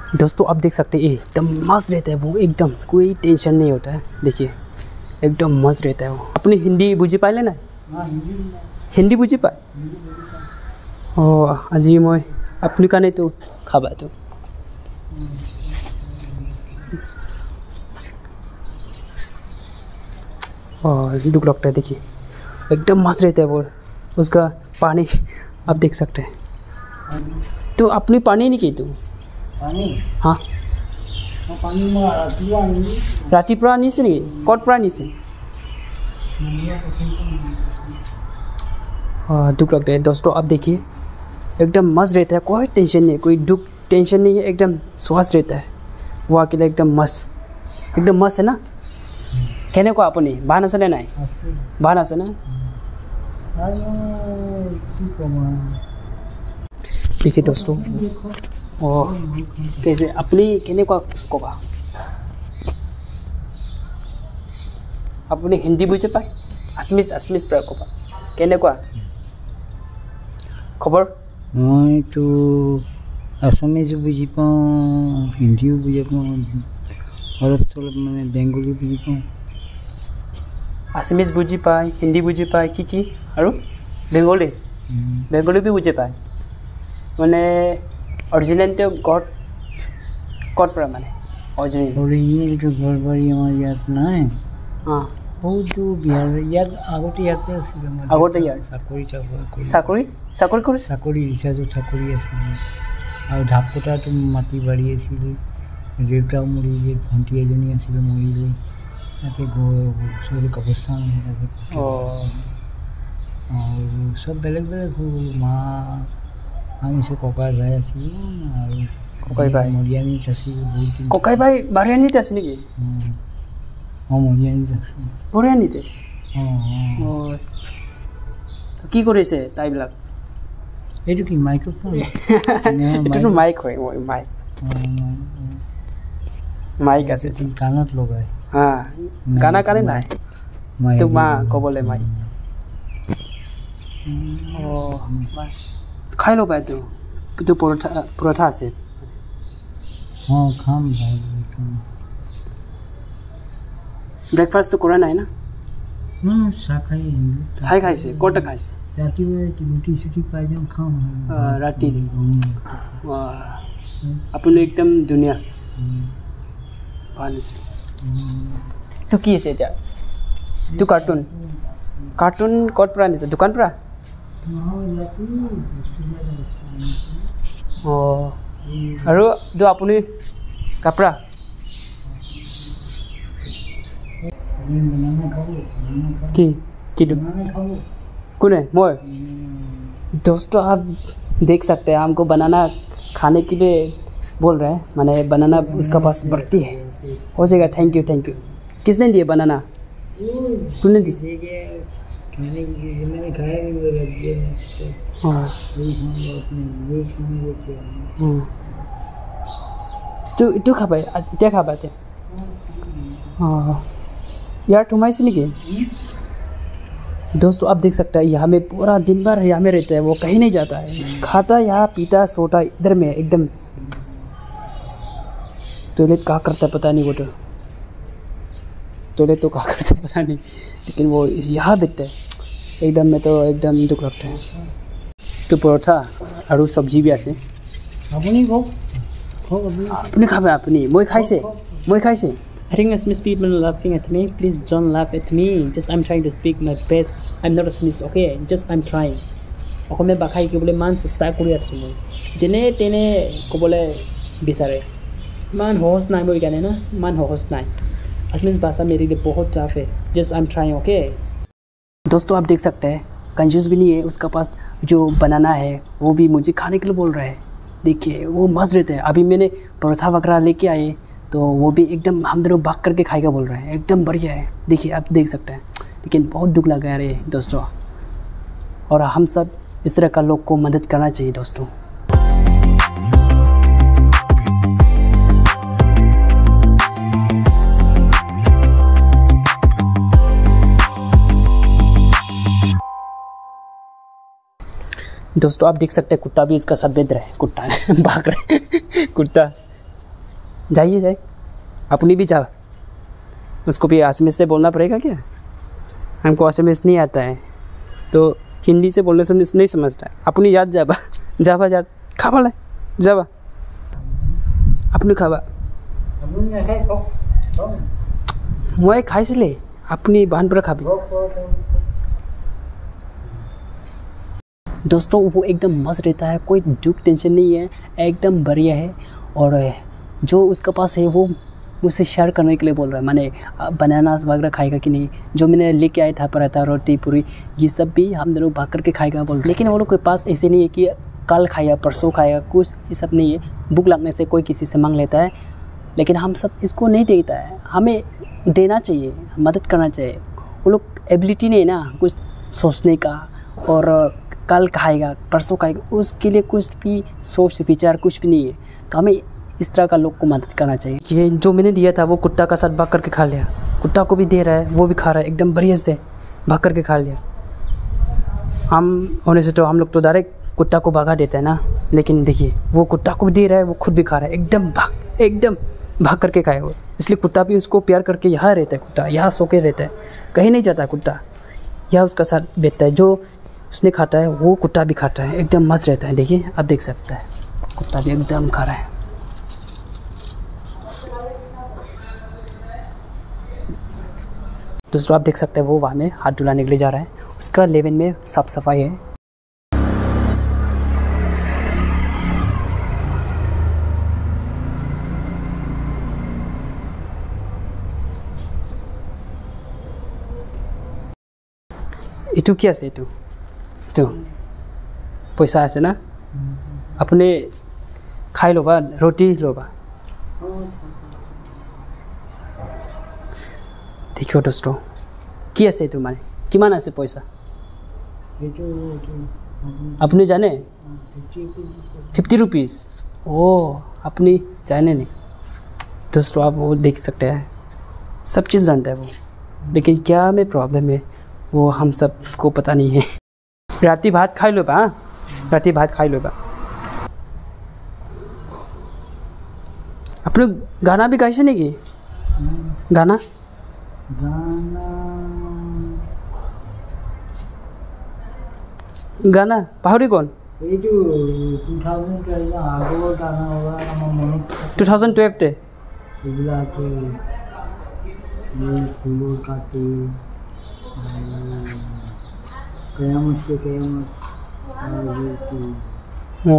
दोस्तों आप देख सकते हैं एकदम मस्त रहता है वो, एकदम कोई टेंशन नहीं होता है। देखिए एकदम मस्त रहता है वो। अपनी हिंदी बुझी पाए लेना हिंदी बुझी पाए আজি मैं अपनी का नहीं तो खाबा तो दुख लगता है। देखिए एकदम मस्त रहता है वो, उसका पानी आप देख सकते हैं। तो अपनी पानी नहीं की तू हाँ रातिपुरा आनिছে নেকি ক'ত পৰা আনিছে दुख लगता है। दोस्तों आप देखिए एकदम मस्त रहता है, कोई टेंशन नहीं, कोई दुख टेंशन नहीं है, एकदम स्वस्थ रहता है वो अकेले एकदम मस्त है ना। कहने को अपनी बाहर से लेना है बाहर से ना। देखिए दोस्तों कैसे अपनी कहने को कोबा अपनी हिंदी बुझे पाए असमिस पर कोबा कहने को खबर मैं तो असमिस बुझी पाऊँ, हिंदी बुझे पाऊँ, अलग थोड़ा मैंने बेंगली बुझी पाऊँ। असमिस बुझी पाए, हिंदी बुझी पाए की और बेंगली भी बुझे पाए। मैंने ओरिजिनल तो कट पर माने ओरिजिनल तो घर बाड़ी हमारे याद ना है। हाँ बहुत तो बिहार याद आगोटे याद पे आगोटे याद চাকৰি ৰিচাৰ্জৰ চাকৰি আছিলে আৰু ঢাপকটাটো মাটি বাৰী আছিলে। দেউতাও মৰিলে, ভণ্টি এজনী আছিলে মৰিলে, তাতে ওচৰতে কবৰস্থান থাকে আৰু চব বেলেগ বেলেগ হৈ গ'ল। মা আমি চব ককাই ভাই আছিলোঁ আৰু ককাই ভাই মৰিয়ানীত আছিলোঁ বহুত দিন। ককাই ভাই বাৰিয়ানীত আছে নেকি? মৰিয়ানীত আছিলোঁ। মৰিয়ানীতে কি কৰিছে তাইবিলাক? এইটো কি মাইক্ৰফোন? এইটোতো মাইক হয় মাইক আছে কাণত লগাই গানা কাৰণে নাই তোক মা ক'বলৈ মাইক খাই ল'বা। এইটো পৰঠা আছে খাম। ব্ৰেকফাষ্টটো কৰা নাই না? চাহ খাইছে ক'ত খাইছে? ৰাতিপুৱা ৰুটি চুটি পাই যাওঁ খাওঁ ৰাতি। আপুনি একদম ধুনীয়া ভাল আছে। তো কি আছে এতিয়া? তো কাৰ্টুন ক'ত পৰা আনিছে? দোকান পৰা? আৰু তো আপুনি কাপোৰা কি कौन मैं? दोस्तों आप देख सकते हैं हमको बनाना खाने के लिए बोल रहे हैं, माने बनाना उसका पास बढ़ती है। हो जाएगा। थैंक यू किसने दिए बनाना? तूने दी? तू खा पाए क्या खा पाते यार तुम्हारी से नहीं की। दोस्तों आप देख सकते हैं यहाँ में पूरा दिन भर यहाँ में रहता है, वो कहीं नहीं जाता है, खाता यहाँ पीता सोता इधर में एकदम। टॉयलेट क्या करता है पता नहीं, वो तो टॉयलेट तो क्या करता है पता नहीं, लेकिन वो यहाँ बैठता है एकदम में तो एकदम दुख लगता है। तो परोठा और सब्जी भी आसे अपनी खाबे अपनी मैं खाइसे I think Assamese people are laughing at me. Please don't laugh at me. Just I'm trying to speak my best. I'm not Assamese, okay? Just I'm trying. Asamiya ভাষা শিকিবলৈ মান চেষ্টা কৰি আছোঁ মই, যেনে তেনে ক'বলৈ বিচাৰে। ইমান সহজ নাই মোৰ কাৰণে না, ইমান সহজ নাই। असमीज भाषा मेरे लिए बहुत टफ है। Just I am trying okay. दोस्तों आप देख सकते हैं कंजूस भी नहीं है, उसका पास जो बनाना है वो भी मुझे खाने के लिए बोल रहा है। देखिए वो मस्त रहता है। अभी मैंने परोठा वगैरह लेके आए तो वो भी एकदम हम दोनों भाग करके खाएगा बोल रहा है, एकदम बढ़िया है। देखिए आप देख सकते हैं, लेकिन बहुत दुख लगा रहे दोस्तों, और हम सब इस तरह का लोग को मदद करना चाहिए दोस्तों। दोस्तों आप देख सकते हैं कुत्ता भी इसका साथ बेच रहा है, कुत्ता भाग रहा है कुत्ता जाइए जाए, अपनी भी जा। उसको भी असमिया से बोलना पड़ेगा क्या? हमको असमिया नहीं आता है तो हिंदी से बोलने से नहीं समझता है। अपनी याद जाबा जाबा जा खाबा ले जाबा अपनी खाबा मैं खाइसिले अपनी बहन पर खाबी। दोस्तों वो एकदम मस्त रहता है, कोई दुख टेंशन नहीं है, एकदम बढ़िया है। और जो उसका पास है वो मुझसे शेयर करने के लिए बोल रहा है, माने बनानास वगैरह खाएगा कि नहीं, जो मैंने लेके आया था पराठा रोटी पूरी ये सब भी हम दोनों भाग करके खाएगा बोल। लेकिन वो लोग के पास ऐसे नहीं है कि कल खाएगा परसों खाएगा, कुछ ये सब नहीं है। भूख लगने से कोई किसी से मांग लेता है, लेकिन हम सब इसको नहीं देता है। हमें देना चाहिए, मदद करना चाहिए। वो लोग एबिलिटी नहीं है ना कुछ सोचने का, और कल खाएगा परसों खाएगा, उसके लिए कुछ भी सोच विचार कुछ भी नहीं है। तो हमें इस तरह का लोग को मदद करना चाहिए। ये जो मैंने दिया था वो कुत्ता का साथ भाग करके खा लिया, कुत्ता को भी दे रहा है, वो भी खा रहा है एकदम बढ़िया से, भाग करके खा लिया। हम होने से तो हम लोग तो डायरेक्ट कुत्ता को भगा देते हैं ना, लेकिन देखिए वो कुत्ता को भी दे रहा है, वो खुद भी खा रहा है, एकदम भाग करके खाए वो। इसलिए कुत्ता भी उसको प्यार करके यहाँ रहता है, कुत्ता यहाँ सो के रहता है, कहीं नहीं जाता है कुत्ता, यहाँ उसका साथ बैठता है। जो उसने खाता है वो कुत्ता भी खाता है, एकदम मस्त रहता है। देखिए आप देख सकते हैं कुत्ता भी एकदम खा रहा है। दोस्तों आप देख सकते हैं वो वहाँ में हाथ धुलाने के लिए जा रहा है, उसका लेवन में साफ सफाई है। इतु क्या से इतु तो पैसा আছে ना, अपने खाई लो बा रोटी लो बा। देखियो दोस्तों কি আছে এইটো মানে কিমান আছে পয়সা अपने जाने 50 रुपीज़। ओ अपनी जाने नहीं। दोस्तों आप वो देख सकते हैं सब चीज़ जानता है वो, लेकिन क्या में प्रॉब्लम है वो हम सब को पता नहीं है। राती भात खाई लो बा, राती भात खाई लो बा। अपने गाना भी गाइसे नहीं की गाना गाना पाहरी कौन 2012 তে ओ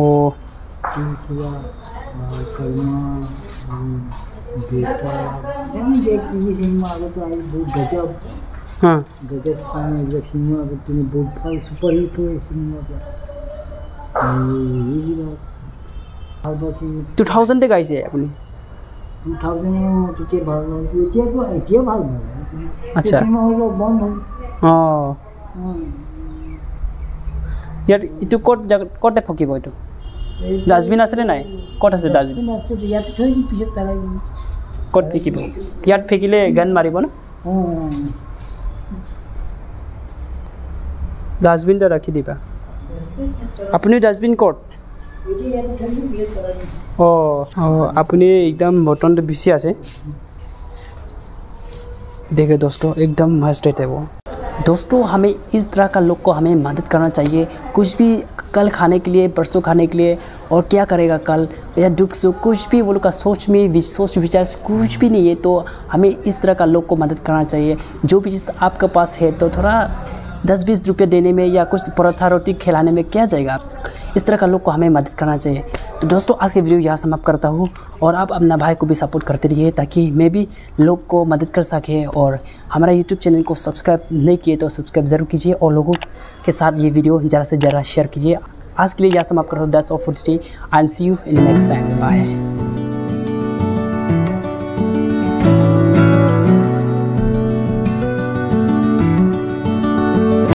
हाँ गजब सिनेमा तुम्हें बहुत फल सुपर हिट हुए सिनेमा पर 2000 তে গাইছে আপনি 2000 টিকে ভালো এতিয়া ভালো আচ্ছা সিনেমা হলো বন্ধ অ ইয়ার ইটো কটে ফকিব ইটো ডাস্টবিন আছে নাই কট আছে ডাস্টবিন আছে ইয়াতে থৈ দি পিছত তালাই কট ফেকিব ইয়াত ফেকিলে গান মারিব না ডাস্টবিনটা রাখি দিবা আপনি ডাস্টবিন কট ओ अपने एकदम बटन तो बिजी आसे देखिए दोस्तों एकदम मस्त रहते हैं वो। दोस्तों हमें इस तरह का लोग को हमें मदद करना चाहिए, कुछ भी कल खाने के लिए परसों खाने के लिए, और क्या करेगा कल या दुख सुख कुछ भी वो लोग का सोच विचार कुछ भी नहीं है। तो हमें इस तरह का लोग को मदद करना चाहिए। जो भी चीज़ आपके पास है तो थोड़ा 10-20 रुपये देने में या कुछ पराठा रोटी खिलाने में क्या जाएगा। इस तरह का लोग को हमें मदद करना चाहिए। तो दोस्तों आज के वीडियो यहाँ समाप्त करता हूँ, और आप अपना भाई को भी सपोर्ट करते रहिए ताकि मैं भी लोग को मदद कर सके। और हमारा यूट्यूब चैनल को सब्सक्राइब नहीं किए तो सब्सक्राइब ज़रूर कीजिए, और लोगों के साथ ये वीडियो ज़्यादा से ज़्यादा शेयर कीजिए। आज के लिए यहाँ समाप्त करता हूँ। That's all for today. I will see you in the next time. Bye.